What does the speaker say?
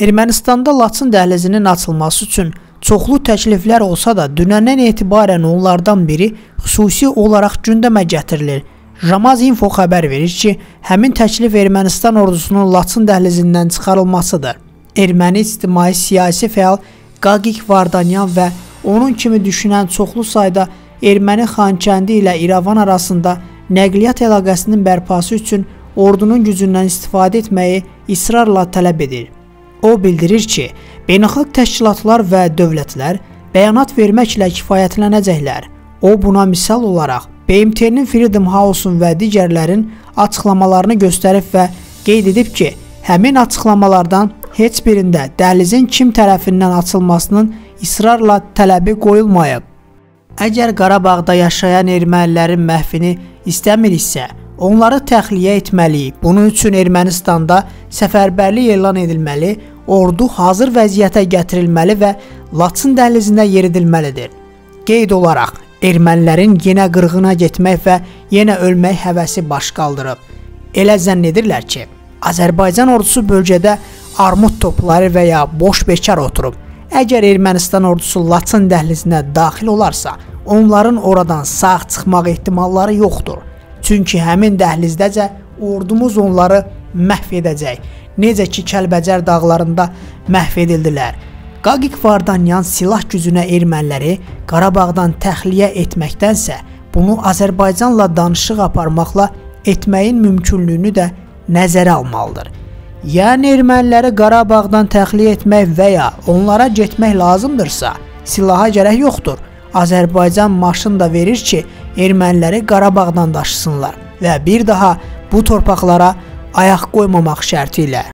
Ermənistanda Laçın dəhlizinin açılması üçün çoxlu təkliflər olsa da, dünəndən etibarən onlardan biri xüsusi olaraq gündəmə gətirilir. Jamaz.info xəbər verir ki, həmin təklif Ermənistan ordusunun Laçın dəhlizindən çıxarılmasıdır. Erməni ictimai siyasi fəal Qaqik Vardanyan və onun kimi düşünən çoxlu sayda erməni Xankəndi ilə İrəvan arasında nəqliyyat əlaqəsinin bərpası üçün ordunun gücündən istifadə etməyi israrla tələb edir. O bildirir ki, beynəlxalq təşkilatlar və dövlətlər bəyanat verməklə kifayətlənəcəklər. O buna misal olaraq BMT-nin Freedom House-un və digərlərin açıqlamalarını göstərib və qeyd edib ki, həmin açıqlamalardan heç birində dəhlizin kim tərəfindən açılmasının israrla tələbi qoyulmayıb. Əgər Qarabağda yaşayan ermənilərin məhvini istəmiriksə, onları təxliyə etməliyik. Bunun üçün Ermənistanda səfərbərlik elan edilməli, ordu hazır vəziyyətə gətirilməli və Laçın dəhlizində yeridilməlidir. Qeyd olaraq, ermənilərin yenə qırğına getmək və yenə ölmək həvəsi baş qaldırıb. Elə zənn edirlər ki, Azərbaycan ordusu bölgədə armud topları və ya boş bekar oturub. Əgər Ermənistan ordusu Laçın dəhlizinə daxil olarsa, onların oradan sağ çıxmaq ehtimalları yoxdur. Çünki həmin dəhlizdəcə ordumuz onları məhv edəcək. Necə ki, Kəlbəcər dağlarında məhv edildilər. Qaqik Vardanyan silah gücünə erməniləri Qarabağdan təxliyə etməkdənsə, bunu Azərbaycanla danışıq aparmaqla etməyin mümkünlüyünü də nəzərə almalıdır. Yəni erməniləri Qarabağdan təxliyə etmək və ya onlara getmək lazımdırsa, silaha gərək yoxdur. Azərbaycan maşın da verir ki, erməniləri Qarabağdan daşısınlar və bir daha bu torpaqlara ayaq qoymamaq şərti ilə.